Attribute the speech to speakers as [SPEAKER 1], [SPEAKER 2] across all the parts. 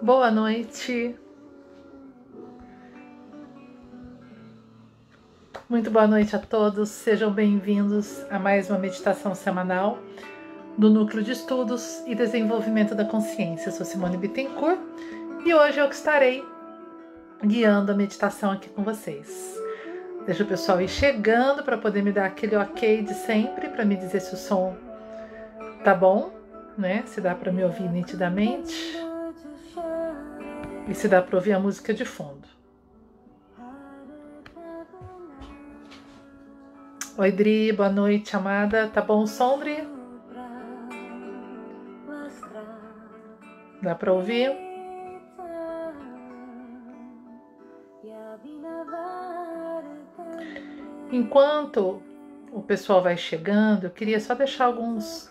[SPEAKER 1] Boa noite. Muito boa noite a todos. Sejam bem-vindos a mais uma meditação semanal do Núcleo de Estudos e Desenvolvimento da Consciência. Eu sou Simone Bittencourt e hoje eu que estarei guiando a meditação aqui com vocês. Deixa o pessoal ir chegando para poder me dar aquele ok de sempre, para me dizer se o som tá bom, né? Se dá para me ouvir nitidamente e se dá para ouvir a música de fundo. Oi, Dri, boa noite, amada. Tá bom o som, Dri? Dá para ouvir? Enquanto o pessoal vai chegando, eu queria só deixar alguns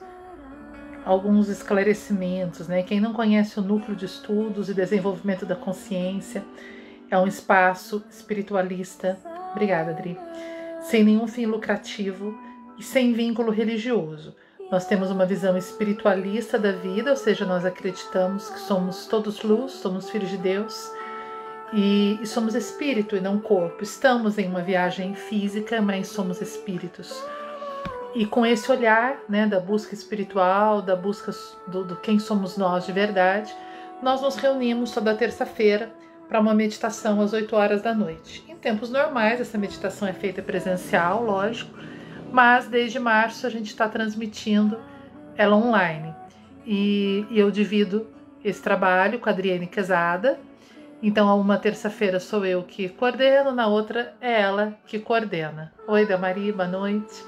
[SPEAKER 1] esclarecimentos, né? Quem não conhece o Núcleo de Estudos e Desenvolvimento da Consciência, é um espaço espiritualista, obrigada, Dri, sem nenhum fim lucrativo e sem vínculo religioso. Nós temos uma visão espiritualista da vida, ou seja, nós acreditamos que somos todos luz, somos filhos de Deus e somos espírito e não corpo. Estamos em uma viagem física, mas somos espíritos. E com esse olhar, né, da busca espiritual, da busca do quem somos nós de verdade, nós nos reunimos toda terça-feira para uma meditação às 8 horas da noite. Em tempos normais, essa meditação é feita presencial, lógico, mas desde março a gente está transmitindo ela online. E eu divido esse trabalho com a Adriane Quezada. Então, uma terça-feira sou eu que coordeno, na outra é ela que coordena. Oi, Damari, boa noite.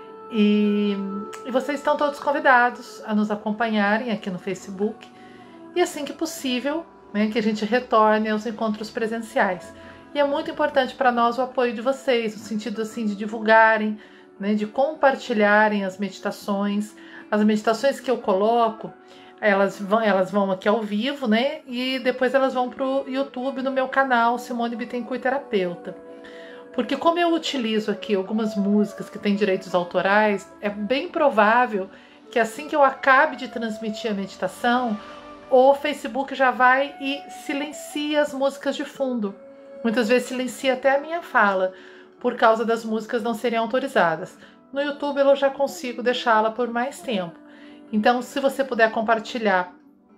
[SPEAKER 1] E vocês estão todos convidados a nos acompanharem aqui no Facebook. E assim que possível, né, que a gente retorne aos encontros presenciais. E é muito importante para nós o apoio de vocês, no sentido assim de divulgarem, né, de compartilharem as meditações. As meditações que eu coloco, elas vão aqui ao vivo, né? E depois elas vão para o YouTube no meu canal Simone Bittencourt Terapeuta. Porque como eu utilizo aqui algumas músicas que têm direitos autorais, é bem provável que assim que eu acabe de transmitir a meditação, o Facebook já vai e silencia as músicas de fundo. Muitas vezes silencia até a minha fala, por causa das músicas não serem autorizadas. No YouTube eu já consigo deixá-la por mais tempo. Então, se você puder compartilhar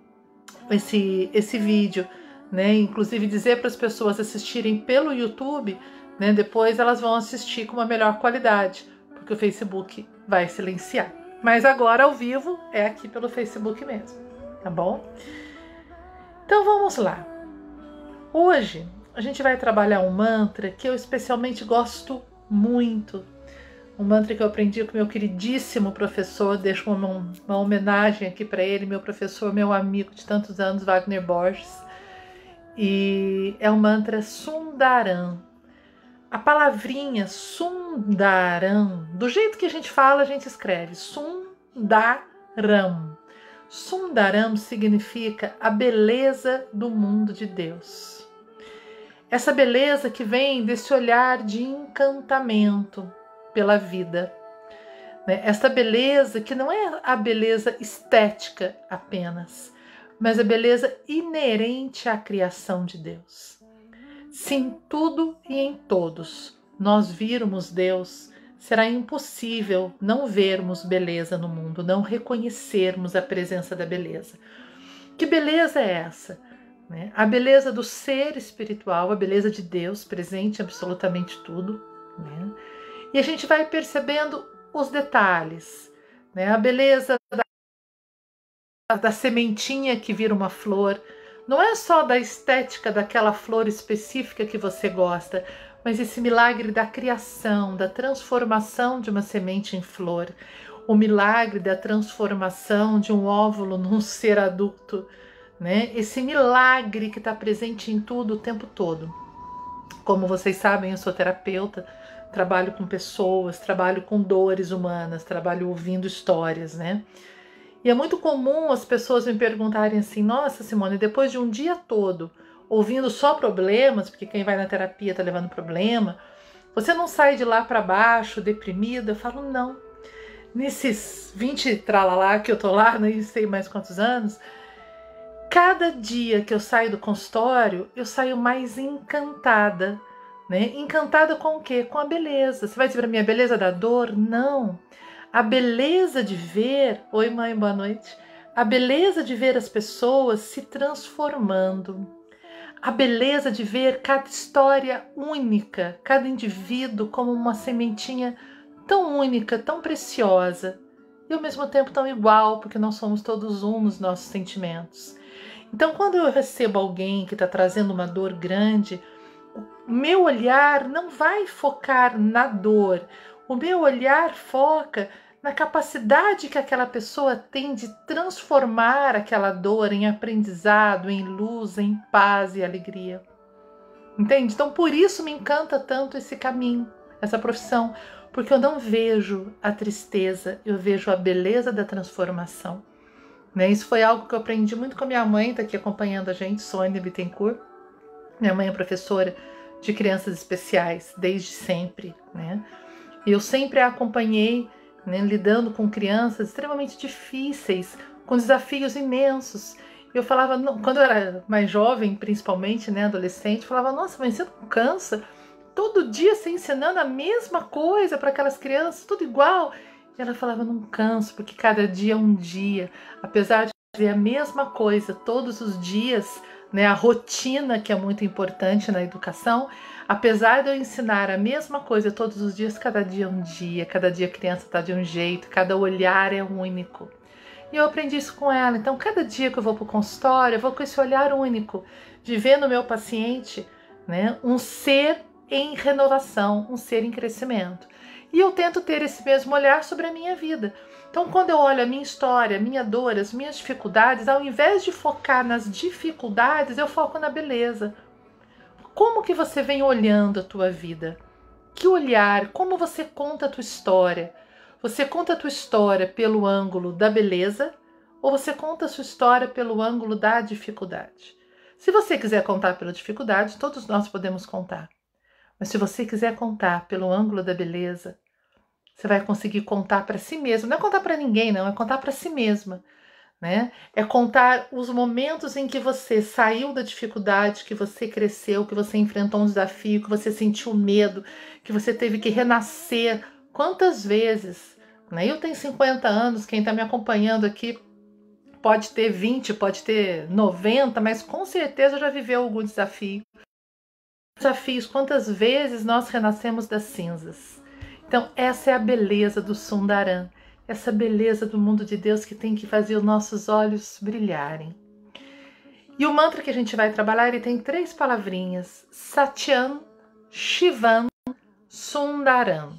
[SPEAKER 1] esse vídeo, né, inclusive dizer para as pessoas assistirem pelo YouTube, né, depois elas vão assistir com uma melhor qualidade, porque o Facebook vai silenciar. Mas agora, ao vivo, é aqui pelo Facebook mesmo, tá bom? Então, vamos lá. Hoje, a gente vai trabalhar um mantra que eu especialmente gosto muito. Um mantra que eu aprendi com meu queridíssimo professor, deixo uma homenagem aqui para ele, meu professor, meu amigo de tantos anos, Wagner Borges. E é o mantra Sundaram. A palavrinha Sundaram, do jeito que a gente fala, a gente escreve Sundaram. Sundaram significa a beleza do mundo de Deus. Essa beleza que vem desse olhar de encantamento pela vida, né? Essa beleza que não é a beleza estética apenas, mas a beleza inerente à criação de Deus. Se em tudo e em todos nós virmos Deus, será impossível não vermos beleza no mundo, não reconhecermos a presença da beleza. Que beleza é essa? Né? A beleza do ser espiritual, a beleza de Deus presente em absolutamente tudo, né? E a gente vai percebendo os detalhes, né? A beleza da sementinha que vira uma flor. Não é só da estética daquela flor específica que você gosta, mas esse milagre da criação, da transformação de uma semente em flor. O milagre da transformação de um óvulo num ser adulto, né? Esse milagre que está presente em tudo o tempo todo. Como vocês sabem, eu sou terapeuta, trabalho com pessoas, trabalho com dores humanas, trabalho ouvindo histórias, né? E é muito comum as pessoas me perguntarem assim: nossa, Simone, depois de um dia todo ouvindo só problemas, porque quem vai na terapia tá levando problema, você não sai de lá para baixo, deprimida? Eu falo, não. Nesses 20 tralalá que eu tô lá, nem sei mais quantos anos, cada dia que eu saio do consultório, eu saio mais encantada, né? Encantada com o quê? Com a beleza. Você vai dizer para mim a beleza da dor? Não. A beleza de ver... Oi, mãe, boa noite. A beleza de ver as pessoas se transformando. A beleza de ver cada história única, cada indivíduo como uma sementinha tão única, tão preciosa e ao mesmo tempo tão igual, porque nós somos todos um nos nossos sentimentos. Então, quando eu recebo alguém que está trazendo uma dor grande, o meu olhar não vai focar na dor, o meu olhar foca na capacidade que aquela pessoa tem de transformar aquela dor em aprendizado, em luz, em paz e alegria. Entende? Então, por isso me encanta tanto esse caminho, essa profissão, porque eu não vejo a tristeza, eu vejo a beleza da transformação. Né? Isso foi algo que eu aprendi muito com a minha mãe, está aqui acompanhando a gente, Sônia Bittencourt. Minha mãe é professora de crianças especiais, desde sempre. Né? E eu sempre a acompanhei, né, lidando com crianças extremamente difíceis, com desafios imensos. Eu falava, quando eu era mais jovem, principalmente, né, adolescente, eu falava, nossa, mas você não cansa? Todo dia você ensinando a mesma coisa para aquelas crianças, tudo igual. E ela falava, não canso, porque cada dia é um dia. Apesar de fazer a mesma coisa todos os dias, né, a rotina que é muito importante na educação, apesar de eu ensinar a mesma coisa todos os dias, cada dia é um dia, cada dia a criança está de um jeito, cada olhar é único. E eu aprendi isso com ela. Então, cada dia que eu vou para o consultório, eu vou com esse olhar único, de ver no meu paciente, né, um ser em renovação, um ser em crescimento. E eu tento ter esse mesmo olhar sobre a minha vida. Então, quando eu olho a minha história, a minha dor, as minhas dificuldades, ao invés de focar nas dificuldades, eu foco na beleza. Como que você vem olhando a tua vida? Que olhar? Como você conta a tua história? Você conta a tua história pelo ângulo da beleza ou você conta a sua história pelo ângulo da dificuldade? Se você quiser contar pela dificuldade, todos nós podemos contar. Mas se você quiser contar pelo ângulo da beleza, você vai conseguir contar para si mesmo. Não é contar para ninguém, não, é contar para si mesma. Né? É contar os momentos em que você saiu da dificuldade, que você cresceu, que você enfrentou um desafio, que você sentiu medo, que você teve que renascer. Quantas vezes? Né? Eu tenho 50 anos, quem está me acompanhando aqui pode ter 20, pode ter 90, mas com certeza já viveu algum desafio. Desafios, quantas vezes nós renascemos das cinzas. Então essa é a beleza do Sundaram. Essa beleza do mundo de Deus que tem que fazer os nossos olhos brilharem. E o mantra que a gente vai trabalhar, ele tem 3 palavrinhas. Satyam, Shivam, Sundaram.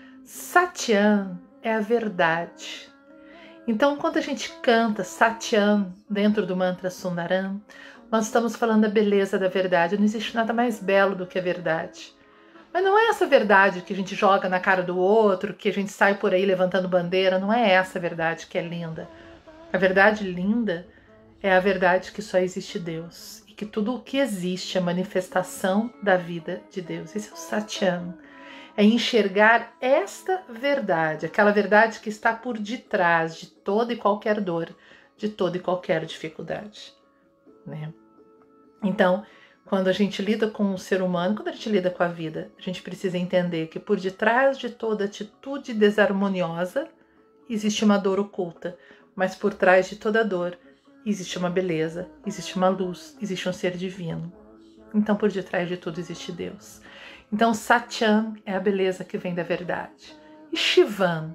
[SPEAKER 1] Satyam é a verdade. Então, quando a gente canta Satyam dentro do mantra Sundaram, nós estamos falando da beleza da verdade. Não existe nada mais belo do que a verdade. Mas não é essa verdade que a gente joga na cara do outro, que a gente sai por aí levantando bandeira. Não é essa verdade que é linda. A verdade linda é a verdade que só existe Deus. E que tudo o que existe é a manifestação da vida de Deus. Esse é o Satyam. É enxergar esta verdade, aquela verdade que está por detrás de toda e qualquer dor, de toda e qualquer dificuldade. Né? Então, quando a gente lida com o ser humano, quando a gente lida com a vida, a gente precisa entender que por detrás de toda atitude desarmoniosa existe uma dor oculta, mas por trás de toda dor existe uma beleza, existe uma luz, existe um ser divino. Então, por detrás de tudo existe Deus. Então, Satyam é a beleza que vem da verdade. E Shivam.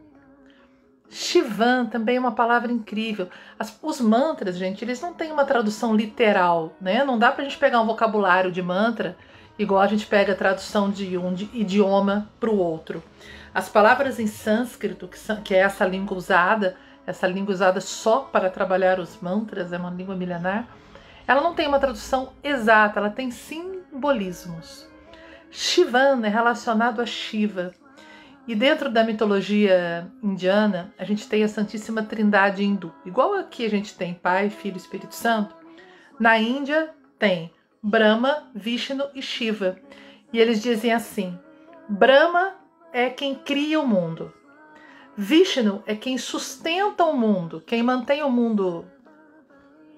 [SPEAKER 1] Shivam também é uma palavra incrível. Os mantras, gente, eles não têm uma tradução literal, né? Não dá pra gente pegar um vocabulário de mantra igual a gente pega a tradução de um idioma para o outro. As palavras em sânscrito, que é essa língua usada só para trabalhar os mantras, é uma língua milenar, ela não tem uma tradução exata, ela tem simbolismos. Shivam é relacionado a Shiva. E dentro da mitologia indiana, a gente tem a Santíssima Trindade hindu. Igual aqui a gente tem Pai, Filho e Espírito Santo, na Índia tem Brahma, Vishnu e Shiva. E eles dizem assim: Brahma é quem cria o mundo. Vishnu é quem sustenta o mundo, quem mantém o mundo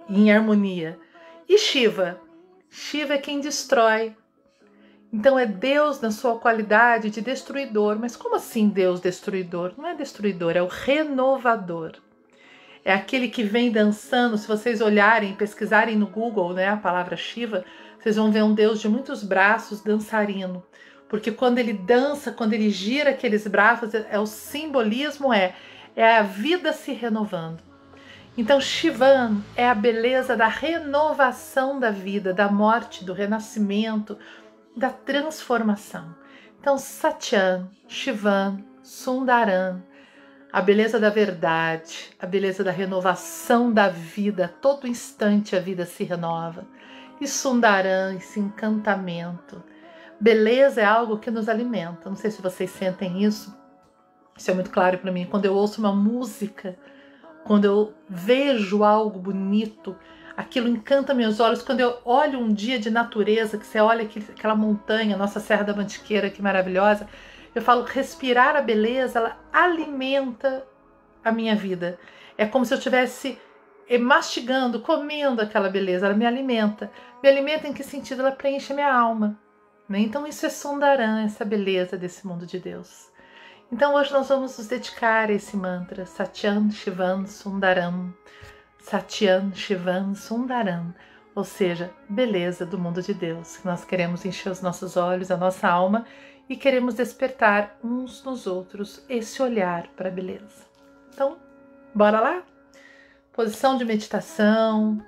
[SPEAKER 1] em harmonia. E Shiva? Shiva é quem destrói. Então é Deus na sua qualidade de destruidor. Mas como assim Deus destruidor? Não é destruidor, é o renovador. É aquele que vem dançando. Se vocês olharem, pesquisarem no Google, né, a palavra Shiva, vocês vão ver um Deus de muitos braços dançarino. Porque quando ele dança, quando ele gira aqueles braços, o simbolismo é a vida se renovando. Então Shivan é a beleza da renovação da vida, da morte, do renascimento, da transformação. Então Satyam, Shivan, Sundaram, a beleza da verdade, a beleza da renovação da vida, a todo instante a vida se renova. E Sundaram, esse encantamento. Beleza é algo que nos alimenta. Não sei se vocês sentem isso. Isso é muito claro para mim. Quando eu ouço uma música, quando eu vejo algo bonito, aquilo encanta meus olhos. Quando eu olho um dia de natureza, que você olha aquela montanha, nossa Serra da Mantiqueira, que maravilhosa, eu falo, respirar a beleza, ela alimenta a minha vida. É como se eu estivesse mastigando, comendo aquela beleza, ela me alimenta. Me alimenta em que sentido? Ela preenche a minha alma. Então isso é Sundaram, essa beleza desse mundo de Deus. Então hoje nós vamos nos dedicar a esse mantra, Satyam Shivan Sundaram, Satyam Shivan Sundaram, ou seja, beleza do mundo de Deus, que nós queremos encher os nossos olhos, a nossa alma, e queremos despertar uns nos outros esse olhar para a beleza. Então, bora lá? Posição de meditação,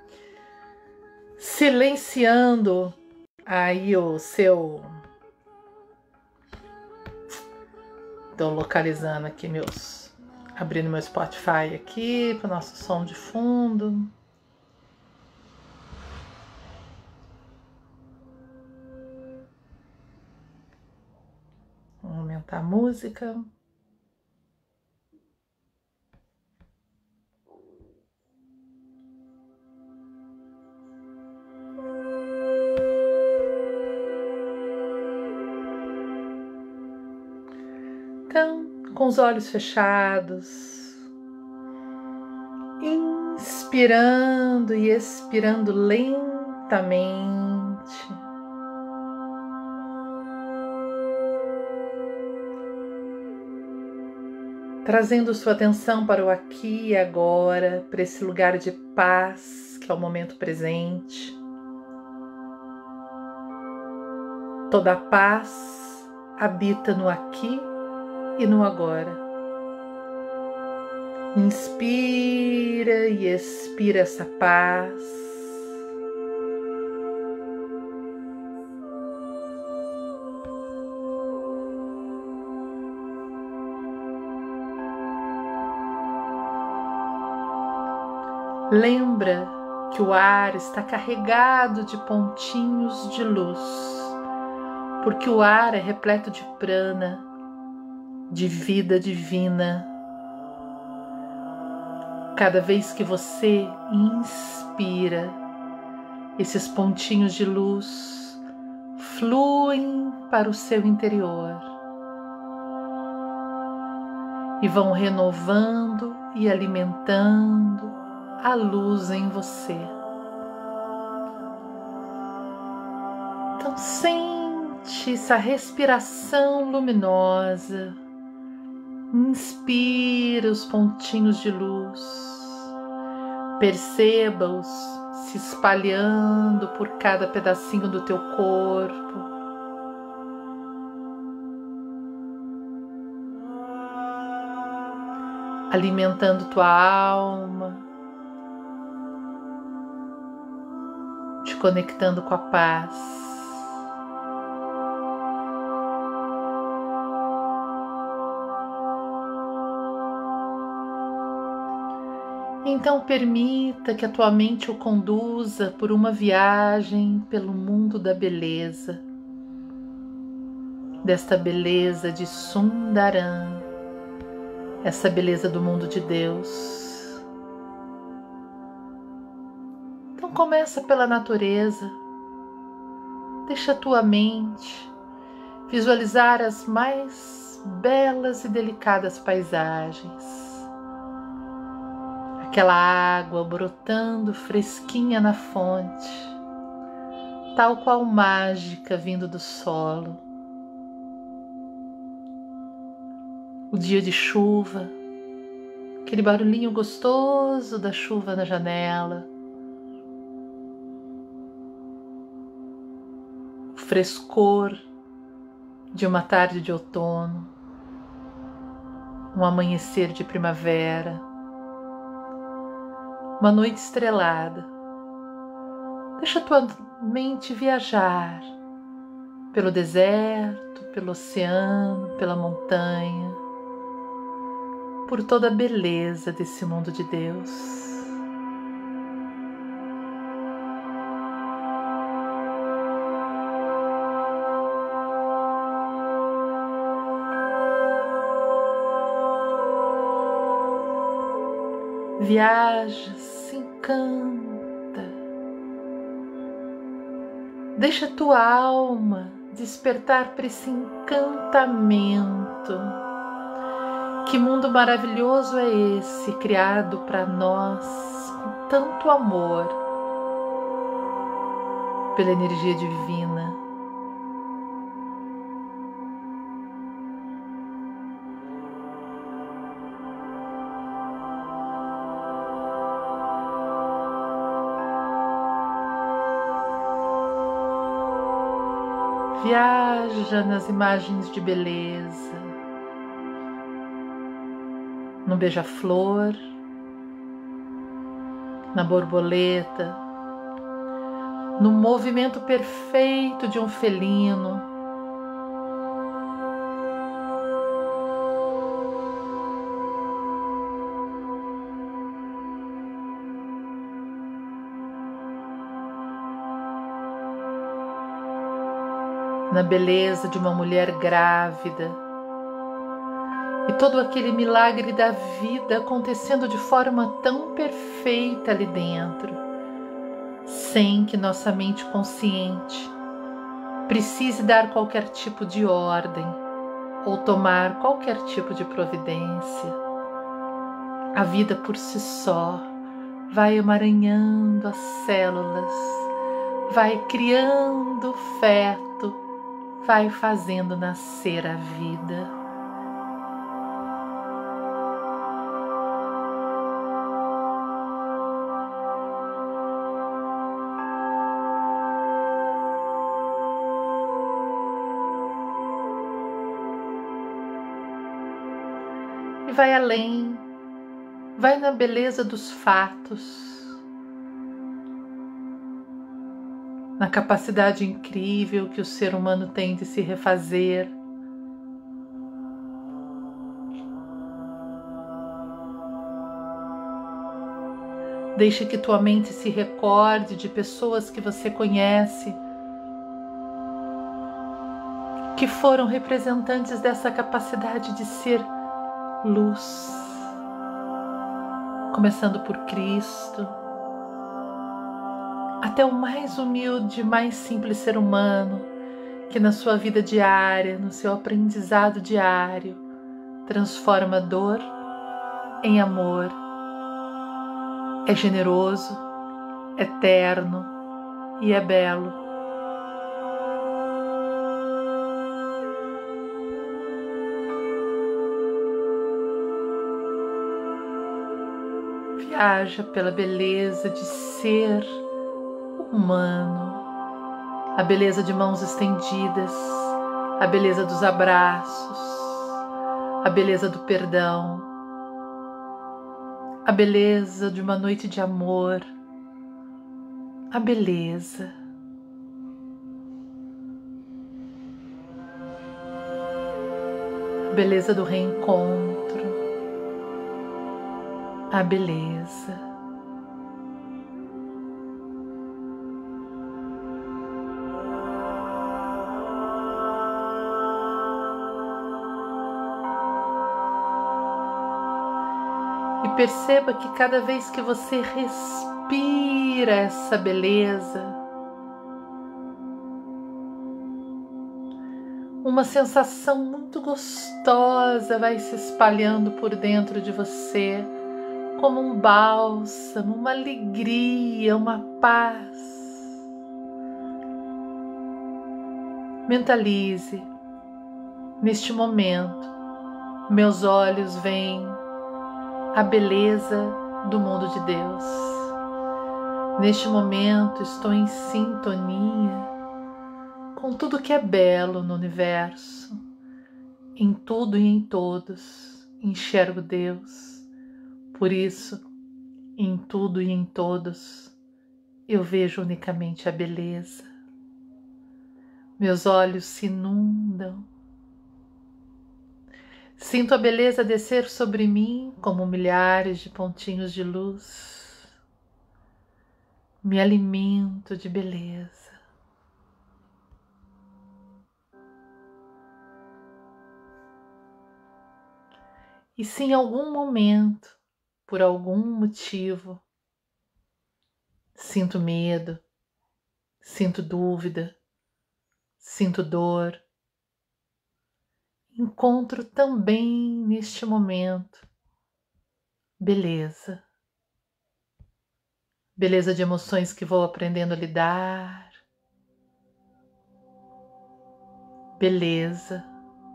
[SPEAKER 1] silenciando aí o seu... Estou localizando aqui abrindo meu Spotify aqui para o nosso som de fundo. Vamos aumentar a música. Então, com os olhos fechados, inspirando e expirando lentamente, trazendo sua atenção para o aqui e agora, para esse lugar de paz que é o momento presente. Toda a paz habita no aqui e no agora. Inspira e expira essa paz. Lembra que o ar está carregado de pontinhos de luz, porque o ar é repleto de prana, de vida divina. Cada vez que você inspira, esses pontinhos de luz fluem para o seu interior e vão renovando e alimentando a luz em você. Então sente essa respiração luminosa. Inspira os pontinhos de luz, perceba-os se espalhando por cada pedacinho do teu corpo. Alimentando tua alma, te conectando com a paz. Então permita que a tua mente o conduza por uma viagem pelo mundo da beleza, desta beleza de Sundaram, essa beleza do mundo de Deus. Então começa pela natureza, deixa a tua mente visualizar as mais belas e delicadas paisagens. aquela água brotando fresquinha na fonte, tal qual mágica vindo do solo. O dia de chuva, aquele barulhinho gostoso da chuva na janela, o frescor de uma tarde de outono, um amanhecer de primavera, uma noite estrelada. Deixa tua mente viajar pelo deserto, pelo oceano, pela montanha, por toda a beleza desse mundo de Deus. Viaja, se encanta. Deixa tua alma despertar para esse encantamento. Que mundo maravilhoso é esse, criado para nós com tanto amor pela energia divina. Viaja nas imagens de beleza, no beija-flor, na borboleta, no movimento perfeito de um felino, na beleza de uma mulher grávida e todo aquele milagre da vida acontecendo de forma tão perfeita ali dentro, sem que nossa mente consciente precise dar qualquer tipo de ordem ou tomar qualquer tipo de providência. A vida por si só vai emaranhando as células, vai criando o feto, vai fazendo nascer a vida. E vai além, vai na beleza dos fatos, na capacidade incrível que o ser humano tem de se refazer, deixe que tua mente se recorde de pessoas que você conhece, que foram representantes dessa capacidade de ser luz, começando por Cristo, até o mais humilde, mais simples ser humano, que na sua vida diária, no seu aprendizado diário, transforma dor em amor, é generoso, é terno e é belo. Viaja pela beleza de ser humano, a beleza de mãos estendidas, a beleza dos abraços, a beleza do perdão, a beleza de uma noite de amor, a beleza. A beleza do reencontro, a beleza. E perceba que cada vez que você respira essa beleza, uma sensação muito gostosa vai se espalhando por dentro de você, como um bálsamo, uma alegria, uma paz. Mentalize, neste momento, meus olhos veem a beleza do mundo de Deus. Neste momento estou em sintonia com tudo que é belo no universo. Em tudo e em todos enxergo Deus. Por isso, em tudo e em todos eu vejo unicamente a beleza. Meus olhos se inundam. Sinto a beleza descer sobre mim como milhares de pontinhos de luz. Me alimento de beleza. E se em algum momento, por algum motivo, sinto medo, sinto dúvida, sinto dor, encontro também neste momento beleza. Beleza de emoções que vou aprendendo a lidar. Beleza.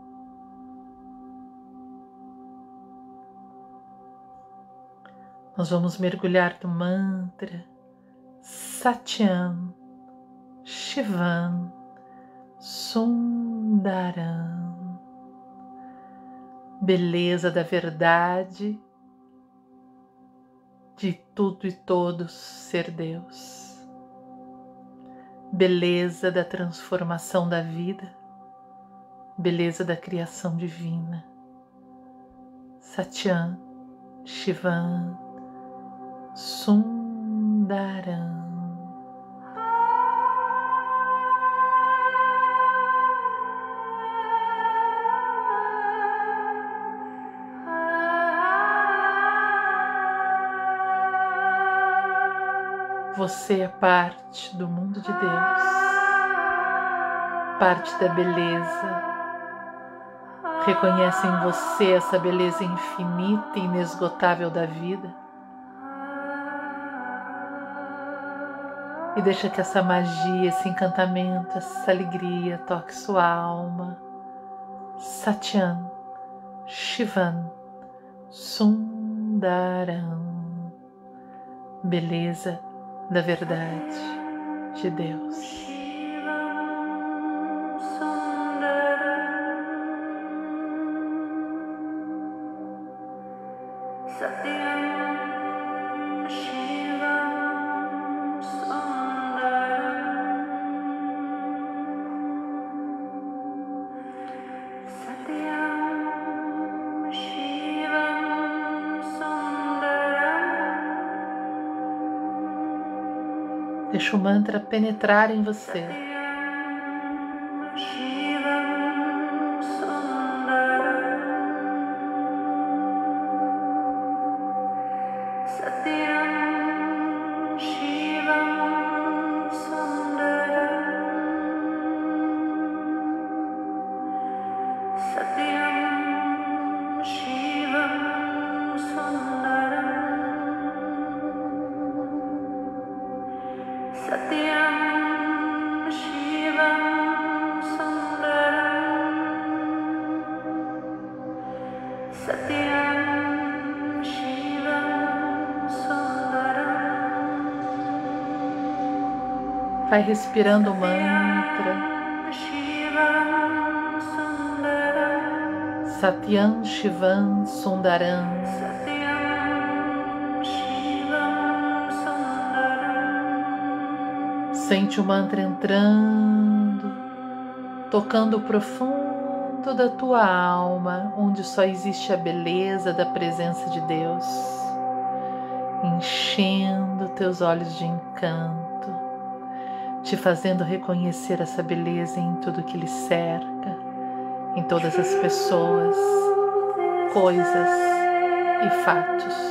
[SPEAKER 1] Nós vamos mergulhar no mantra Satyam Shivam Sundaram. Beleza da verdade de tudo e todos ser Deus. Beleza da transformação da vida. Beleza da criação divina. Satyam Shivam Sundaram. Você é parte do mundo de Deus, parte da beleza. Reconhece em você essa beleza infinita e inesgotável da vida. E deixa que essa magia, esse encantamento, essa alegria toque sua alma. Satyam Shivam Sundaram. Beleza da verdade de Deus. Deixa o mantra penetrar em você. Vai respirando o mantra. Satyam Shivam Sundaram. Sente o mantra entrando, tocando o profundo da tua alma, onde só existe a beleza da presença de Deus, enchendo teus olhos de encanto, te fazendo reconhecer essa beleza em tudo que lhe cerca, em todas as pessoas, coisas e fatos.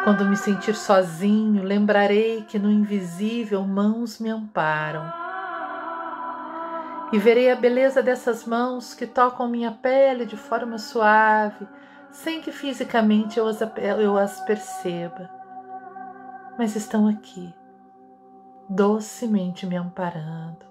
[SPEAKER 1] Quando me sentir sozinho, lembrarei que no invisível mãos me amparam. E verei a beleza dessas mãos que tocam minha pele de forma suave, sem que fisicamente eu as perceba. Mas estão aqui, docemente me amparando.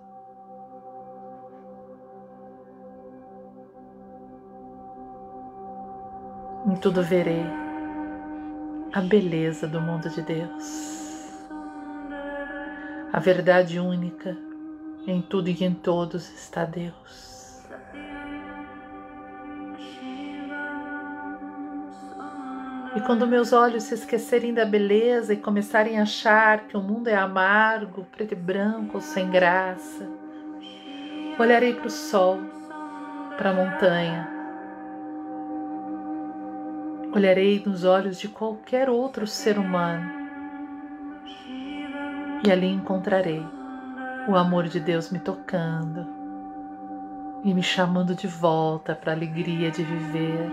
[SPEAKER 1] Em tudo verei a beleza do mundo de Deus, a verdade única. Em tudo e em todos está Deus. E quando meus olhos se esquecerem da beleza e começarem a achar que o mundo é amargo, preto e branco ou sem graça, olharei para o sol, para a montanha. Olharei nos olhos de qualquer outro ser humano e ali encontrarei o amor de Deus me tocando e me chamando de volta para a alegria de viver.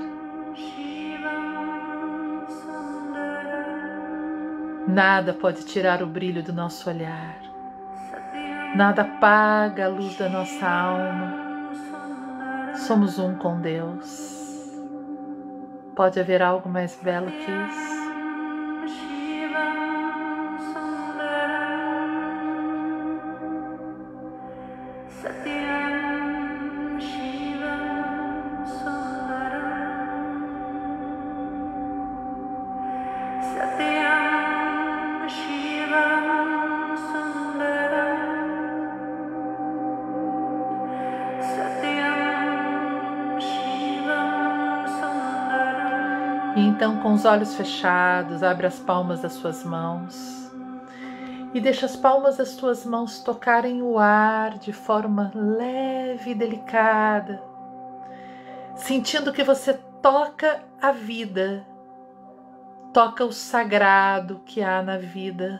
[SPEAKER 1] Nada pode tirar o brilho do nosso olhar. Nada apaga a luz da nossa alma. Somos um com Deus. Pode haver algo mais belo que isso? E então, com os olhos fechados, abre as palmas das suas mãos e deixa as palmas das tuas mãos tocarem o ar de forma leve e delicada, sentindo que você toca a vida, toca o sagrado que há na vida.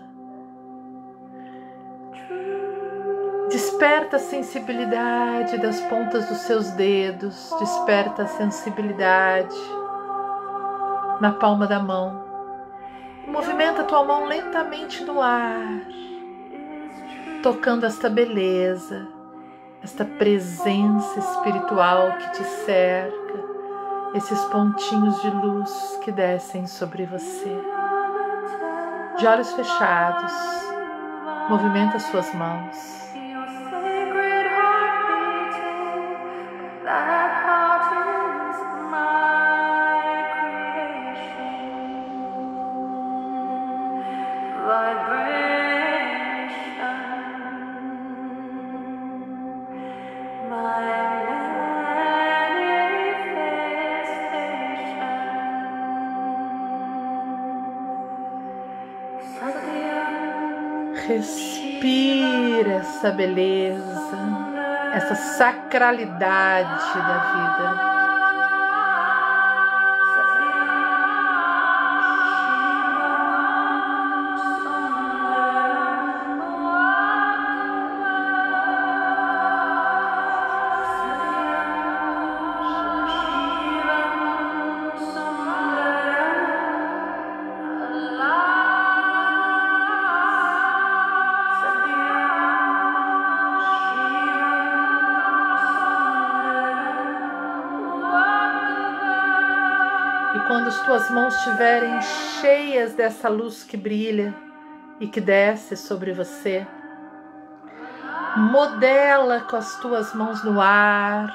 [SPEAKER 1] Desperta a sensibilidade das pontas dos seus dedos, desperta a sensibilidade na palma da mão. Movimenta a tua mão lentamente no ar, tocando esta beleza, esta presença espiritual que te cerca, esses pontinhos de luz que descem sobre você. De olhos fechados, movimenta as suas mãos. Respira essa beleza, essa sacralidade da vida. Quando as tuas mãos estiverem cheias dessa luz que brilha e que desce sobre você, modela com as tuas mãos no ar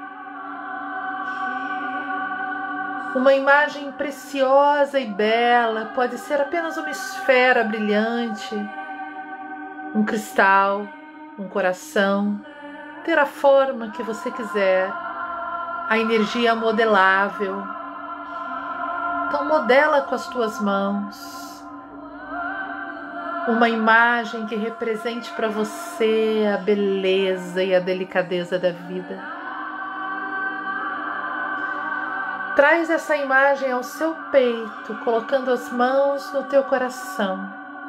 [SPEAKER 1] uma imagem preciosa e bela. Pode ser apenas uma esfera brilhante, um cristal, um coração, ter a forma que você quiser, a energia modelável. Então modela com as tuas mãos uma imagem que represente para você a beleza e a delicadeza da vida. Traz essa imagem ao seu peito, colocando as mãos no teu coração,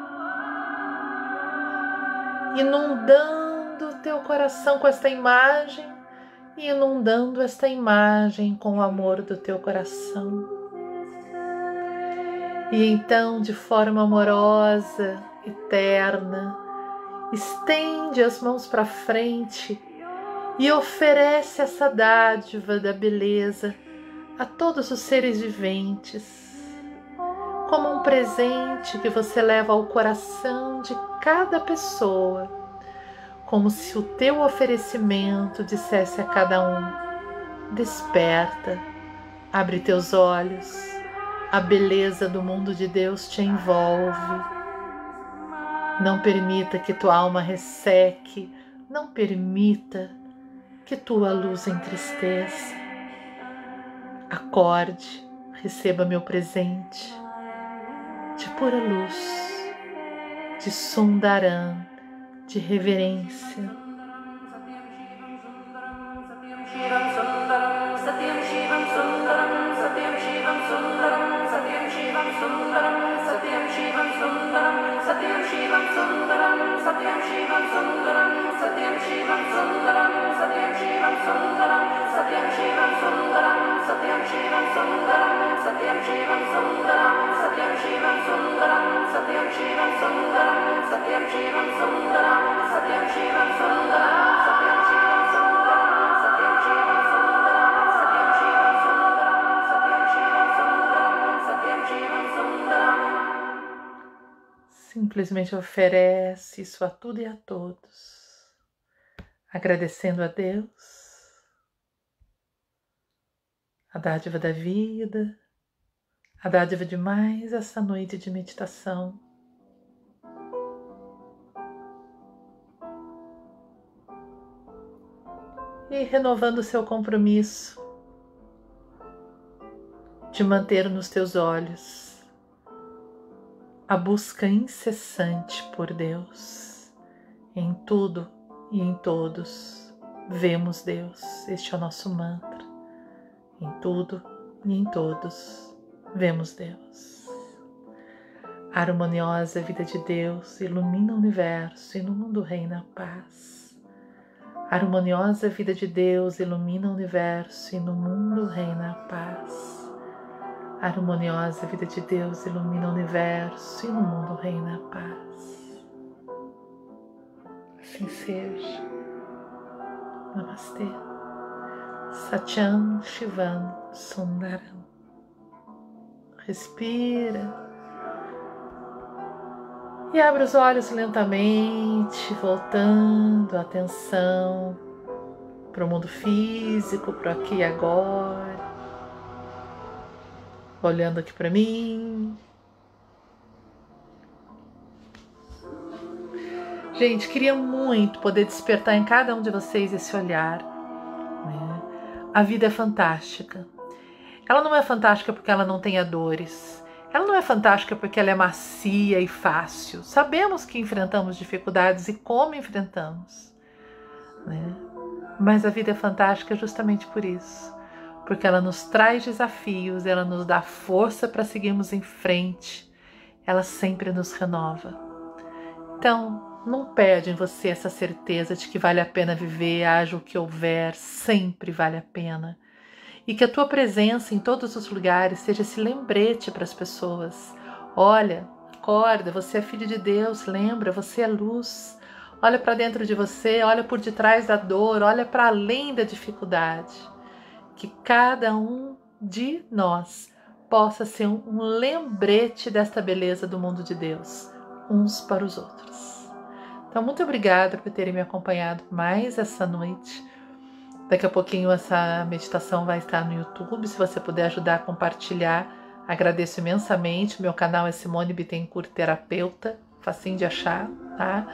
[SPEAKER 1] inundando o teu coração com esta imagem e inundando esta imagem com o amor do teu coração. E então, de forma amorosa e terna, estende as mãos para frente e oferece essa dádiva da beleza a todos os seres viventes, como um presente que você leva ao coração de cada pessoa, como se o teu oferecimento dissesse a cada um: desperta, abre teus olhos, a beleza do mundo de Deus te envolve. Não permita que tua alma resseque, não permita que tua luz entristeça. Acorde, receba meu presente de pura luz, de Sundaram, de reverência. Simplesmente oferece isso a tudo e a todos, agradecendo a Deus, a dádiva da vida, a dádiva de mais essa noite de meditação. E renovando o seu compromisso de manter nos teus olhos a busca incessante por Deus. Em tudo e em todos vemos Deus. Este é o nosso mantra. Em tudo e em todos vemos Deus. A harmoniosa vida de Deus ilumina o universo e no mundo reina a paz. A harmoniosa vida de Deus ilumina o universo e no mundo reina a paz. A harmoniosa vida de Deus ilumina o universo e no mundo reina a paz. Assim seja. Namastê. Satyam Shivam Sundaram. Respira. E abre os olhos lentamente, voltando a atenção para o mundo físico, para o aqui e agora. Olhando aqui para mim. Gente, queria muito poder despertar em cada um de vocês esse olhar, né? A vida é fantástica. Ela não é fantástica porque ela não tenha dores. Ela não é fantástica porque ela é macia e fácil. Sabemos que enfrentamos dificuldades e como enfrentamos, né? Mas a vida é fantástica justamente por isso. Porque ela nos traz desafios, ela nos dá força para seguirmos em frente, ela sempre nos renova. Então, não perde em você essa certeza de que vale a pena viver, haja o que houver, sempre vale a pena. E que a tua presença em todos os lugares seja esse lembrete para as pessoas. Olha, acorda, você é filho de Deus, lembra, você é luz. Olha para dentro de você, olha por detrás da dor, olha para além da dificuldade. Que cada um de nós possa ser um lembrete desta beleza do mundo de Deus, uns para os outros. Então, muito obrigada por terem me acompanhado mais essa noite. Daqui a pouquinho essa meditação vai estar no YouTube. Se você puder ajudar a compartilhar, agradeço imensamente. Meu canal é Simone Bittencourt Terapeuta, facinho de achar, tá?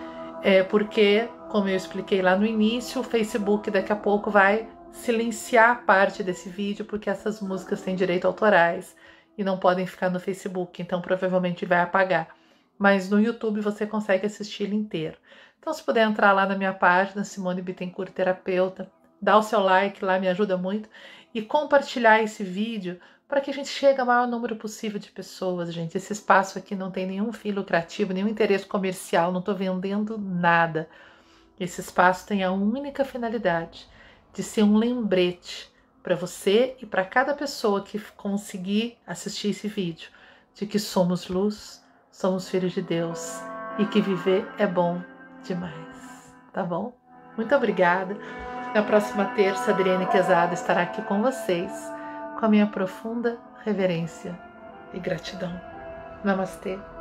[SPEAKER 1] Porque, como eu expliquei lá no início, o Facebook daqui a pouco vai silenciar parte desse vídeo porque essas músicas têm direito autorais e não podem ficar no Facebook, então provavelmente vai apagar. Mas no YouTube você consegue assistir ele inteiro. Então, se puder entrar lá na minha página, Simone Bittencourt Terapeuta, dar o seu like lá, me ajuda muito, e compartilhar esse vídeo para que a gente chegue ao maior número possível de pessoas, gente. Esse espaço aqui não tem nenhum fim lucrativo, nenhum interesse comercial, não estou vendendo nada. Esse espaço tem a única finalidade de ser um lembrete para você e para cada pessoa que conseguir assistir esse vídeo, de que somos luz, somos filhos de Deus e que viver é bom demais, tá bom? Muito obrigada. Na próxima terça, Adriane Quezada estará aqui com vocês, com a minha profunda reverência e gratidão. Namastê.